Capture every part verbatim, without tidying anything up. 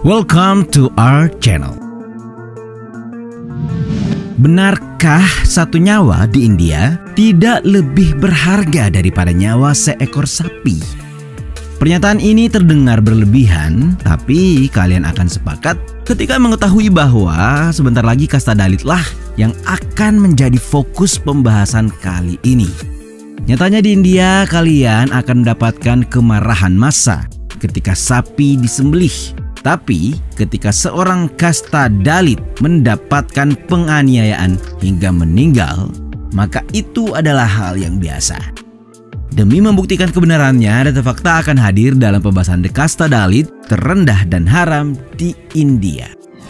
Welcome to our channel. Benarkah satu nyawa di India tidak lebih berharga daripada nyawa seekor sapi? Pernyataan ini terdengar berlebihan, tapi kalian akan sepakat ketika mengetahui bahwa sebentar lagi kasta Dalitlah yang akan menjadi fokus pembahasan kali ini. Nyatanya di India kalian akan mendapatkan kemarahan massa ketika sapi disembelih. Tapi ketika seorang kasta Dalit mendapatkan penganiayaan hingga meninggal, maka itu adalah hal yang biasa. Demi membuktikan kebenarannya, data fakta akan hadir dalam pembahasan The Kasta Dalit terendah dan haram di India.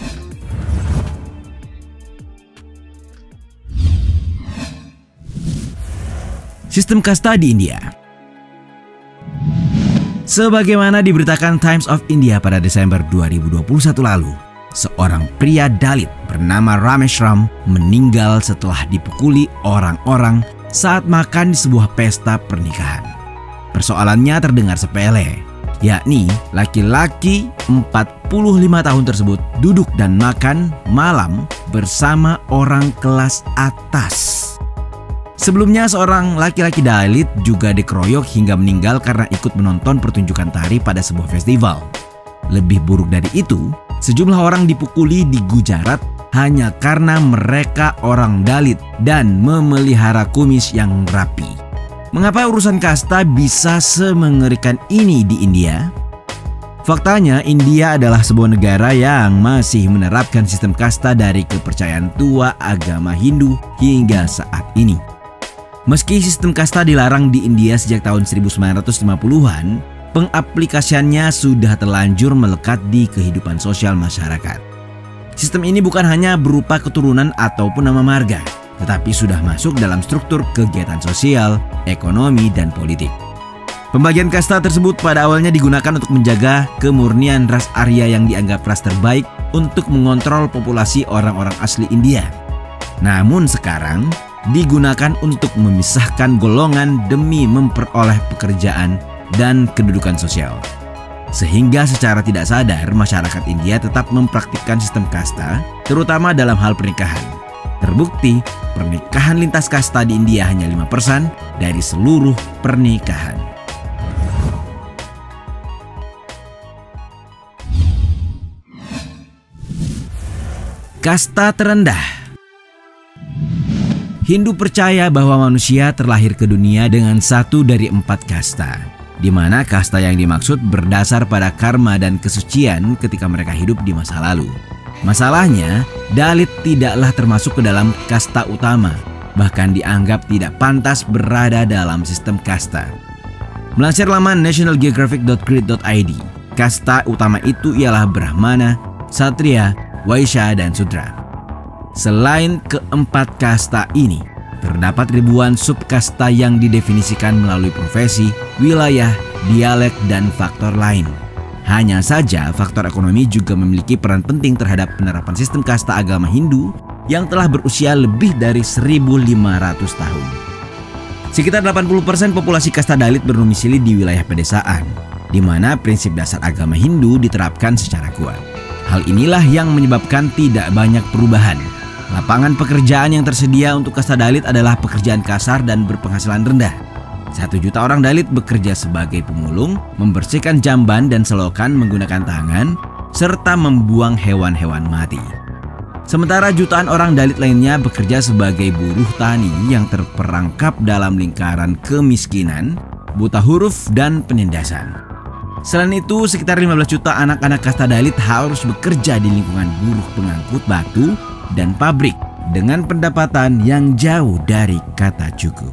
Sistem kasta di India. Sebagaimana diberitakan Times of India pada Desember dua ribu dua puluh satu lalu, seorang pria Dalit bernama Rameshram meninggal setelah dipukuli orang-orang saat makan di sebuah pesta pernikahan. Persoalannya terdengar sepele, yakni laki-laki empat puluh lima tahun tersebut duduk dan makan malam bersama orang kelas atas. Sebelumnya seorang laki-laki Dalit juga dikeroyok hingga meninggal karena ikut menonton pertunjukan tari pada sebuah festival. Lebih buruk dari itu, sejumlah orang dipukuli di Gujarat hanya karena mereka orang Dalit dan memelihara kumis yang rapi. Mengapa urusan kasta bisa semengerikan ini di India? Faktanya, India adalah sebuah negara yang masih menerapkan sistem kasta dari kepercayaan tua agama Hindu hingga saat ini. Meski sistem kasta dilarang di India sejak tahun seribu sembilan ratus lima puluhan, pengaplikasiannya sudah terlanjur melekat di kehidupan sosial masyarakat. Sistem ini bukan hanya berupa keturunan ataupun nama marga, tetapi sudah masuk dalam struktur kegiatan sosial, ekonomi, dan politik. Pembagian kasta tersebut pada awalnya digunakan untuk menjaga kemurnian ras Arya yang dianggap ras terbaik untuk mengontrol populasi orang-orang asli India. Namun sekarang digunakan untuk memisahkan golongan demi memperoleh pekerjaan dan kedudukan sosial. Sehingga secara tidak sadar masyarakat India tetap mempraktikkan sistem kasta, terutama dalam hal pernikahan. Terbukti, pernikahan lintas kasta di India hanya lima persen dari seluruh pernikahan. Kasta terendah. Hindu percaya bahwa manusia terlahir ke dunia dengan satu dari empat kasta, di mana kasta yang dimaksud berdasar pada karma dan kesucian ketika mereka hidup di masa lalu. Masalahnya, Dalit tidaklah termasuk ke dalam kasta utama, bahkan dianggap tidak pantas berada dalam sistem kasta. Melansir laman national geographic dot grid dot i d, kasta utama itu ialah Brahmana, Kshatriya, Vaishya, dan Sudra. Selain keempat kasta ini, terdapat ribuan subkasta yang didefinisikan melalui profesi, wilayah, dialek, dan faktor lain. Hanya saja, faktor ekonomi juga memiliki peran penting terhadap penerapan sistem kasta agama Hindu yang telah berusia lebih dari seribu lima ratus tahun. Sekitar delapan puluh persen populasi kasta Dalit berdomisili di wilayah pedesaan, di mana prinsip dasar agama Hindu diterapkan secara kuat. Hal inilah yang menyebabkan tidak banyak perubahan. Lapangan pekerjaan yang tersedia untuk kasta Dalit adalah pekerjaan kasar dan berpenghasilan rendah. Satu juta orang Dalit bekerja sebagai pemulung, membersihkan jamban dan selokan menggunakan tangan, serta membuang hewan-hewan mati. Sementara jutaan orang Dalit lainnya bekerja sebagai buruh tani yang terperangkap dalam lingkaran kemiskinan, buta huruf, dan penindasan. Selain itu, sekitar lima belas juta anak-anak kasta Dalit harus bekerja di lingkungan buruh pengangkut batu dan pabrik dengan pendapatan yang jauh dari kata cukup.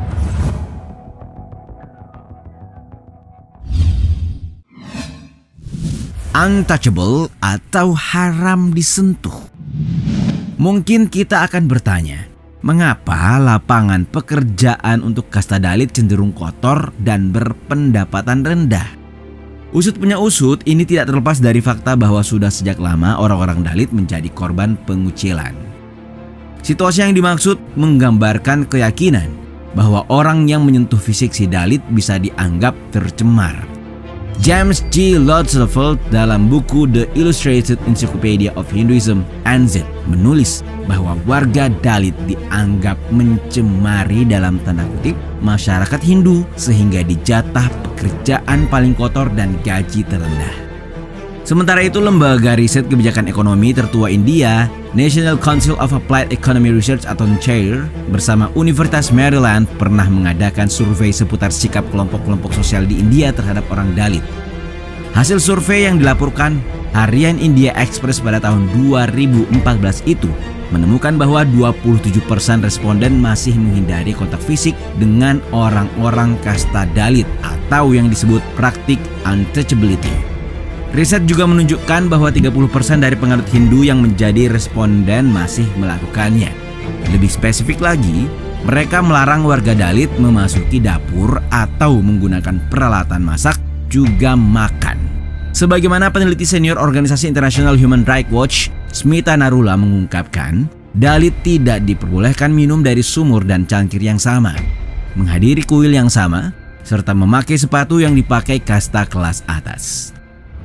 Untouchable atau haram disentuh. Mungkin kita akan bertanya, mengapa lapangan pekerjaan untuk kasta Dalit cenderung kotor dan berpendapatan rendah? Usut punya usut, ini tidak terlepas dari fakta bahwa sudah sejak lama orang-orang Dalit menjadi korban pengucilan. Situasi yang dimaksud menggambarkan keyakinan bahwa orang yang menyentuh fisik si Dalit bisa dianggap tercemar. James G. Lotzefeld dalam buku The Illustrated Encyclopedia of Hinduism N Z menulis bahwa warga Dalit dianggap mencemari dalam tanda kutip masyarakat Hindu sehingga dijatah pekerjaan paling kotor dan gaji terendah. Sementara itu, lembaga riset kebijakan ekonomi tertua India, National Council of Applied Economy Research atau N C A R E, bersama Universitas Maryland pernah mengadakan survei seputar sikap kelompok-kelompok sosial di India terhadap orang Dalit. Hasil survei yang dilaporkan Harian India Express pada tahun dua ribu empat belas itu menemukan bahwa dua puluh tujuh persen responden masih menghindari kontak fisik dengan orang-orang kasta Dalit atau yang disebut praktik untouchability. Riset juga menunjukkan bahwa tiga puluh persen dari penganut Hindu yang menjadi responden masih melakukannya. Lebih spesifik lagi, mereka melarang warga Dalit memasuki dapur atau menggunakan peralatan masak, juga makan. Sebagaimana peneliti senior organisasi International Human Rights Watch, Smita Narula mengungkapkan, Dalit tidak diperbolehkan minum dari sumur dan cangkir yang sama, menghadiri kuil yang sama, serta memakai sepatu yang dipakai kasta kelas atas.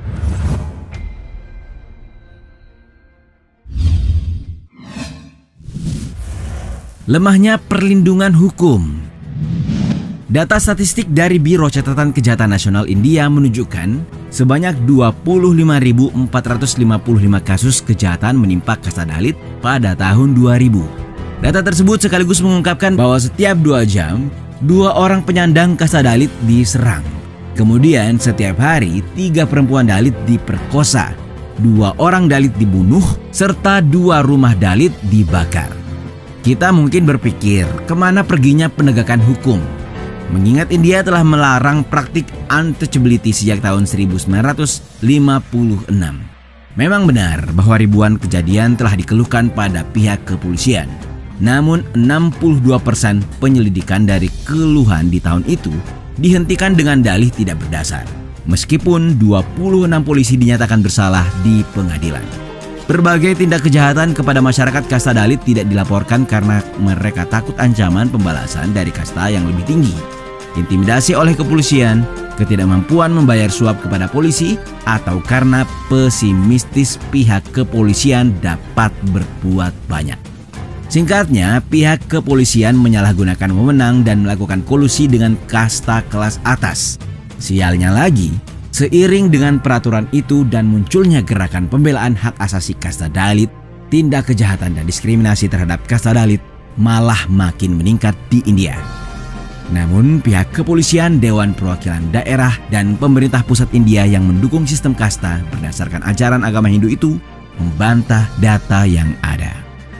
Lemahnya perlindungan hukum. Data statistik dari Biro Catatan Kejahatan Nasional India menunjukkan sebanyak dua puluh lima ribu empat ratus lima puluh lima kasus kejahatan menimpa kasta Dalit pada tahun dua ribu. Data tersebut sekaligus mengungkapkan bahwa setiap dua jam, dua orang penyandang kasta Dalit diserang. Kemudian setiap hari, tiga perempuan Dalit diperkosa, dua orang Dalit dibunuh, serta dua rumah Dalit dibakar. Kita mungkin berpikir, kemana perginya penegakan hukum? Mengingat India telah melarang praktik untouchability sejak tahun seribu sembilan ratus lima puluh enam. Memang benar bahwa ribuan kejadian telah dikeluhkan pada pihak kepolisian. Namun enam puluh dua persen penyelidikan dari keluhan di tahun itu dihentikan dengan dalih tidak berdasar. Meskipun dua puluh enam polisi dinyatakan bersalah di pengadilan. Berbagai tindak kejahatan kepada masyarakat kasta Dalit tidak dilaporkan karena mereka takut ancaman pembalasan dari kasta yang lebih tinggi, intimidasi oleh kepolisian, ketidakmampuan membayar suap kepada polisi, atau karena pesimistis pihak kepolisian dapat berbuat banyak. Singkatnya, pihak kepolisian menyalahgunakan wewenang dan melakukan kolusi dengan kasta kelas atas. Sialnya lagi, seiring dengan peraturan itu dan munculnya gerakan pembelaan hak asasi kasta Dalit, tindak kejahatan dan diskriminasi terhadap kasta Dalit malah makin meningkat di India. Namun pihak kepolisian, Dewan Perwakilan Daerah, dan pemerintah pusat India yang mendukung sistem kasta berdasarkan ajaran agama Hindu itu membantah data yang ada.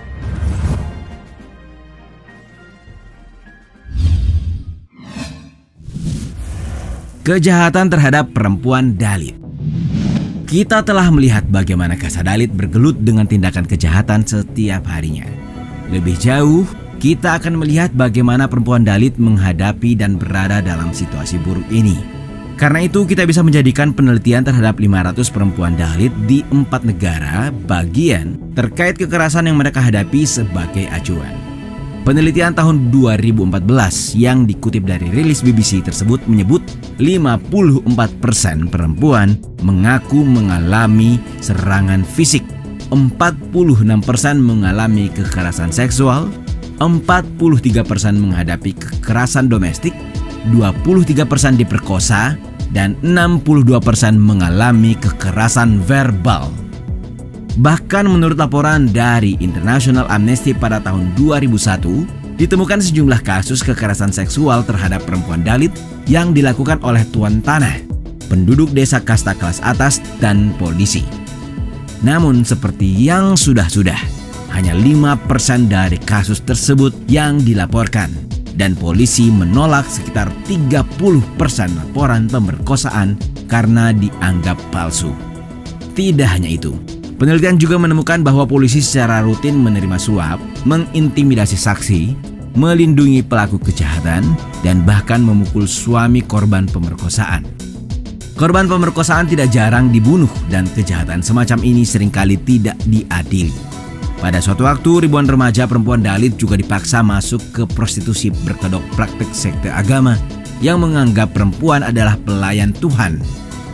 Kejahatan terhadap perempuan Dalit. Kita telah melihat bagaimana kasta Dalit bergelut dengan tindakan kejahatan setiap harinya. Lebih jauh, kita akan melihat bagaimana perempuan Dalit menghadapi dan berada dalam situasi buruk ini. Karena itu, kita bisa menjadikan penelitian terhadap lima ratus perempuan Dalit di empat negara bagian terkait kekerasan yang mereka hadapi sebagai acuan. Penelitian tahun dua ribu empat belas yang dikutip dari rilis B B C tersebut menyebut lima puluh empat persen perempuan mengaku mengalami serangan fisik, empat puluh enam persen mengalami kekerasan seksual, empat puluh tiga persen menghadapi kekerasan domestik, dua puluh tiga persen diperkosa, dan enam puluh dua persen mengalami kekerasan verbal. Bahkan menurut laporan dari International Amnesty pada tahun dua ribu satu, ditemukan sejumlah kasus kekerasan seksual terhadap perempuan Dalit yang dilakukan oleh tuan tanah, penduduk desa kasta kelas atas, dan polisi. Namun seperti yang sudah-sudah, hanya lima persen dari kasus tersebut yang dilaporkan, dan polisi menolak sekitar tiga puluh persen laporan pemerkosaan karena dianggap palsu. Tidak hanya itu, penelitian juga menemukan bahwa polisi secara rutin menerima suap, mengintimidasi saksi, melindungi pelaku kejahatan, dan bahkan memukul suami korban pemerkosaan. Korban pemerkosaan tidak jarang dibunuh dan kejahatan semacam ini seringkali tidak diadili. Pada suatu waktu, ribuan remaja perempuan Dalit juga dipaksa masuk ke prostitusi berkedok praktik sekte agama yang menganggap perempuan adalah pelayan Tuhan.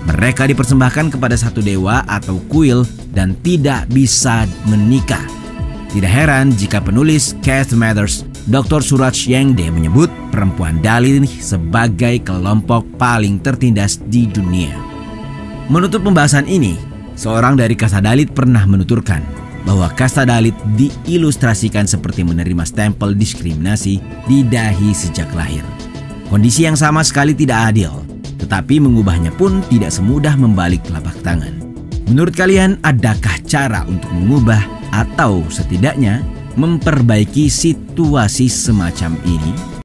Mereka dipersembahkan kepada satu dewa atau kuil dan tidak bisa menikah. Tidak heran jika penulis Caste Matters, doktor Suraj Yengde menyebut perempuan Dalit sebagai kelompok paling tertindas di dunia. Menutup pembahasan ini, seorang dari kasta Dalit pernah menuturkan bahwa kasta Dalit diilustrasikan seperti menerima stempel diskriminasi di dahi sejak lahir. Kondisi yang sama sekali tidak adil, tetapi mengubahnya pun tidak semudah membalik telapak tangan. Menurut kalian, adakah cara untuk mengubah atau setidaknya memperbaiki situasi semacam ini?